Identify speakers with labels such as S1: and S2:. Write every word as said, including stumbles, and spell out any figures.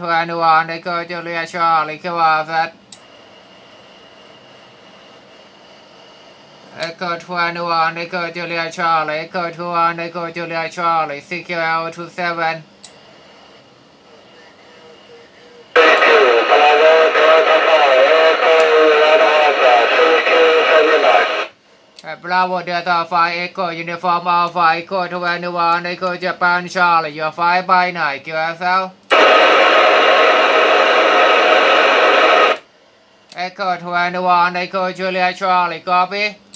S1: twenty-one, Echo Julia Charlie, Q R Z. Echo twenty-one, Echo Julia Charlie, Echo twenty-one, Echo Julia Charlie, C Q L twenty-seven. Bravo Delta five Echo Uniform Alpha Echo twenty-one Echo Japan Charlie, you're five by night, Q S L. Echo twenty-one Echo Julia Charlie, copy.